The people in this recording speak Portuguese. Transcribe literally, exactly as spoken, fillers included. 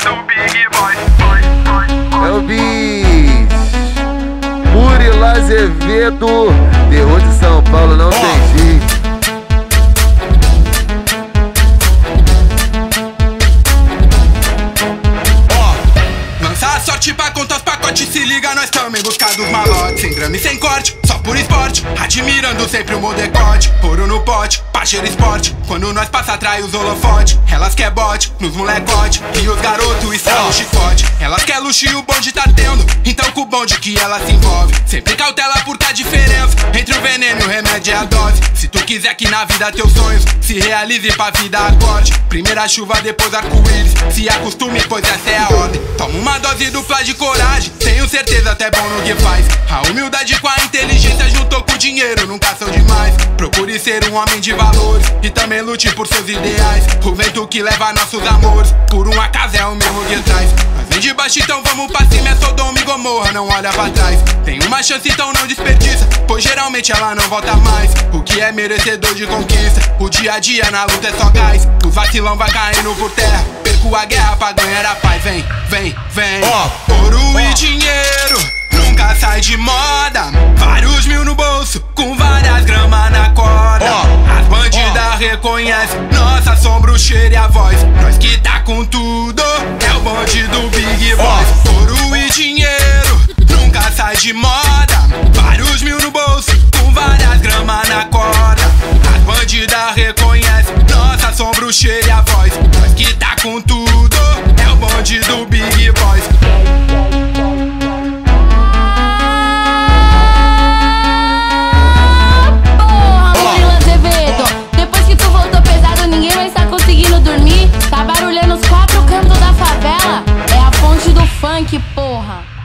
do Big Boy. Boy, boy, boy. É o Bis, Murilo Azevedo, terror de São Paulo, não tem jeito. Lança a sorte pra contar os pacotes, se liga, nós tamo em busca dos malotes. Sem grama e sem corte, só por esporte, admirando sempre o meu decote. Ouro no pote, pacheiro esporte, quando nós passa atrai os holofote. Elas quer bote, nos molecote, e os garotos estralam o chicote. Elas quer luxo e o bonde tá tendo, então com o bonde que ela se envolve. Sempre cautela porque a diferença entre o veneno e o remédio é a dose. Se tu quiser que na vida teus sonhos se realize pra vida acorde. Primeira chuva, depois arco-íris, se acostume, pois essa é a ordem. Toma uma dose dupla de coragem, tenho certeza até bom no que faz. A humildade com a inteligência juntou com o dinheiro, nunca são demais. Procure ser um homem de valores e também lute por seus ideais. O vento que leva nossos amores, por um acaso é o mesmo que traz. Nós vem de baixo, então vamos pra cima, é Sodoma e Gomorra, não olha pra trás. Tem uma chance, então não desperdiça, pois geralmente ela não volta mais. O que é merecedor de conquista, o dia a dia na luta é só gás. O vacilão vai caindo por terra, perco a guerra pra ganhar a paz. Vem, vem, vem. Oh, Ouro oh. e dinheiro nunca sai de moda. Vários mil no bolso, com várias gramas na corda. Oh, As bandidas oh. reconhecem nossa sombra, o cheiro e a voz. Nós que tá com tudo, é o bonde do Big Boy. Oh. Ouro e dinheiro nunca sai de moda. Vários mil no bolso, com várias gramas na corda. As bandidas reconhecem nossa sombra, o cheiro e a voz. Nós que tá com tudo, é o bonde do Big Boy. Tá barulhando os quatro cantos da favela. É a fonte do funk, porra.